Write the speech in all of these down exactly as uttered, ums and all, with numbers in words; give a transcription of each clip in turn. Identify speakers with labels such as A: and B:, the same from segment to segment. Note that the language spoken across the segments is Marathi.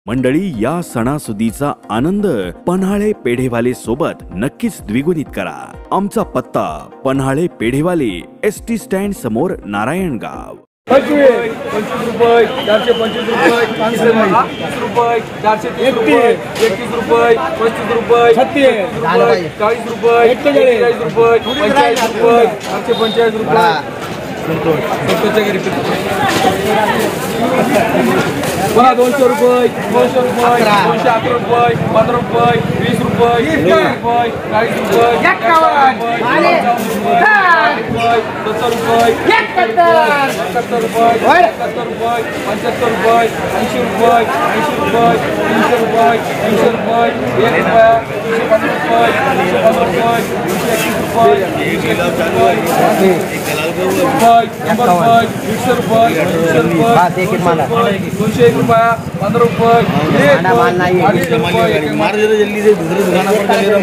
A: मंडळी, या सणासुदीचा आनंद पन्हाळे पेढेवाले सोबत नक्कीच द्विगुणित करा। आमचा पत्ता Panhale Pedhewale, S T stand समोर, नारायणगाव।
B: पंचवीस रुपये, चारशे पंचवीस रुपये, पाचशे वीस रुपये, चारशे तीस रुपये, एकतीस रुपये, पस्तीस रुपये, छत्तीस रुपये, चाळीस रुपये, एक्केचाळीस रुपये, पंचेचाळीस रुपये, आठशे पंचेचाळीस रुपये, पुन्हा दोनशे रुपये, दोनशे रुपये, दोनशे अकरा रुपये, पंधरा रुपये, वीस रुपये, तीस रुपये, चाळीस रुपये, सत्तर रुपये, सत्तर रुपये, सत्तर रुपये, पंच्याहत्तर रुपये, ऐंशी रुपये, ऐंशी रुपये, तीनशे रुपये, तीनशे रुपये, एक रुपया, तीनशे पन्नास रुपये, तीनशे पन्नास रुपये, तीनशे एकतीस रुपये, तीनशे एकतीस रुपये, रुपये, शंभर रुपये, दीडशे रुपये, दीडशे रुपये, दोनशे एक रुपया, पंधरा रुपये, अडीचशे रुपये,
C: मार्ग जल्दी से दूसरे दुकाना पर चले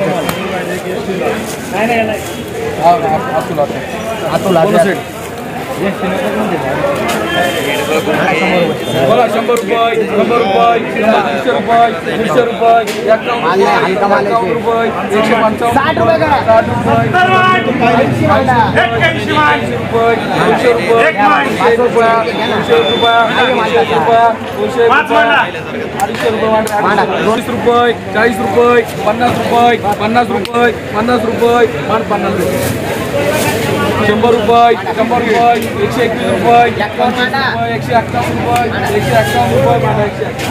B: बोला शंभर रुपये, शंभर रुपये, दीडशे रुपये, दीडशे रुपये, एकावन्न रुपये, एकशे पंचावन्न, साठ रुपये, साठ रुपये, ऐंशी रुपये, दोनशे रुपये, दोनशे रुपया, दोनशे रुपया, दोनशे रुपया, दोनशे रुपया, अडीचशे रुपये, वीस रुपये, चाळीस रुपये, पन्नास रुपये, पन्नास रुपये, पन्नास रुपये, पन्नास रुपये, शंभर रुपये, शंभर रुपये, एकशे एकवीस रुपये, एकशे अठ्ठावन्न रुपये, एकशे अठ्ठावन्न रुपये,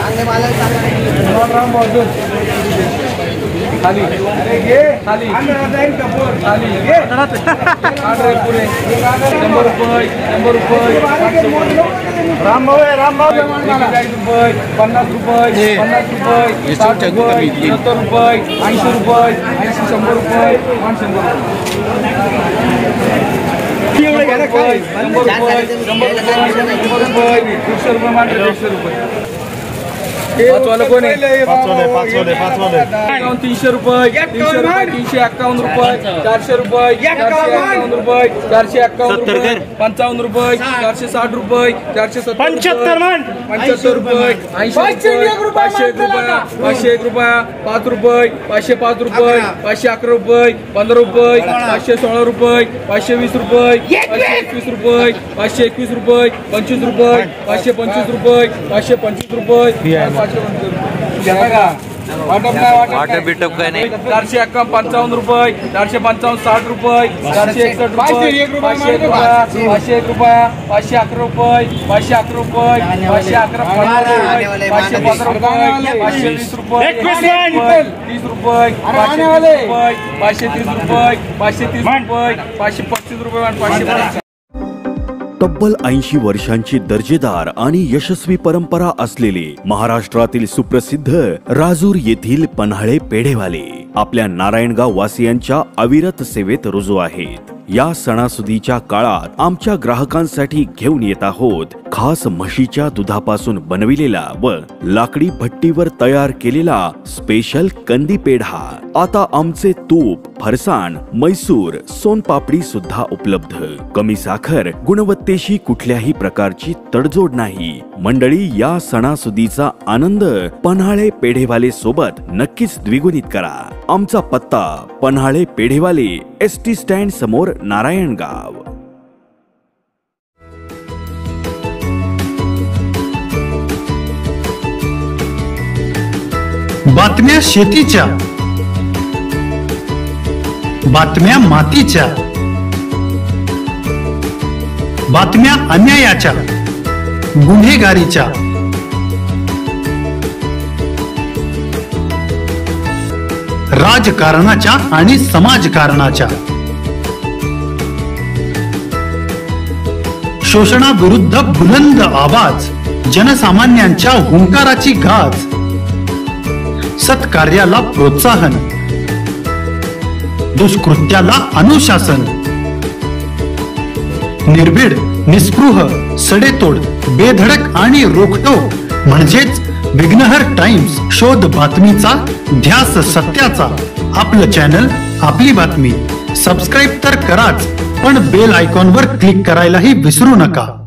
B: खाली खाली खाली पुरे शंभर रुपये, शंभर रुपये, रामभाऊ रामभाऊ चाळीस रुपये, पन्नास रुपये, पन्नास रुपये, साठ रुपये, सत्तर रुपये, ऐंशी रुपये, ऐंशी शंभर रुपये, शंभर रुपये, शंभर रुपये, शंभर रुपये, शंभर रुपये, दीडशे रुपये मांडले, दीडशे रुपये, पाचवाले कोण आहे?
C: पाचवाले पाचवाले पाचवाले
B: तीनशे रुपये, तीनशे रुपये, तीनशे एक्कावन्न रुपये, चारशे रुपये, चारशे एक्कावन्न रुपये, चारशे एक्कावन्न रुपये, पंचावन्न रुपये, चारशे साठ रुपये, चारशे पंच्याहत्तर पंच्याहत्तर रुपये, ऐंशी रुपये, पाचशे एक रुपया, पाचशे एक रुपया, पाच रुपये, पाचशे पाच रुपये, पाचशे अकरा रुपये, पंधरा रुपये, पाचशे सोळा रुपये, पाचशे वीस रुपये, पाचशे एकवीस रुपये, पाचशे एकवीस रुपये, पंचवीस रुपये, पाचशे पंचवीस रुपये, पाचशे पंचवीस रुपये,
C: वाटप बिटप काय नाही,
B: चारशे एक्कावन्न पंचावन्न रुपये, चारशे पंचावन्न साठ रुपये, चारशे एकसष्ट रुपये, पाचशे एक रुपया, पाचशे एक रुपया, पाचशे अकरा रुपये, पाचशे अकरा रुपये, पाचशे अकरा रुपये, पाचशे पंधरा रुपये, पाचशे वीस रुपये, तीस रुपये, पाचशे रुपये, पाचशे तीस रुपये, पाचशे तीस रुपये, पाचशे पस्तीस रुपये, पाचशे
A: तब्बल ऐंशी वर्षांची दर्जेदार आणि यशस्वी परंपरा असलेले महाराष्ट्रातील सुप्रसिद्ध राजूर येथील पन्हाळे पेढेवाले आपल्या नारायणगाव वासियांच्या अविरत सेवेत रुजू आहेत। या सणासुदीच्या काळात आमच्या ग्राहकांसाठी घेऊन येत आहोत खास म्हशीच्या दुधापासून बनविलेला व लाकडी भट्टीवर तयार केलेला स्पेशल कंदी पेढा। आता आमचे तूप, फरसाण, मैसूर, सोनपापडी सुद्धा उपलब्ध। कमी साखर, गुणवत्तेशी कुठल्याही प्रकारची तडजोड नाही। मंडळी, या सणासुदीचा आनंद पन्हाळे पेढेवाले सोबत नक्कीच द्विगुणित करा। आमचा पत्ता Panhale Pedhewale, S T stand समोर, नारायणगाव।
D: बातम्या शेतीच्या, बातम्या मातीच्या, बातम्या अन्यायाच्या, गुन्हेगारीच्या, राजकारणाच्या आणि समाजकारणाच्या, शोषणाविरुद्ध बुलंद आवाज, जनसामान्यांच्या हुंकाराची गाज, सत्कार्याला प्रोत्साहन, दुष्कृत्याला अनुशासन, निर्भीड, निस्पृह, सडेतोड, बेधडक आणि रोखटोक म्हणजेच विघ्नहर टाइम्स। शोध बातमीचा, ध्यास सत्याचा। आपलं चॅनल, आपली बातमी। सबस्क्राईब तर कराच, पण बेल आयकॉनवर क्लिक करायलाही विसरू नका।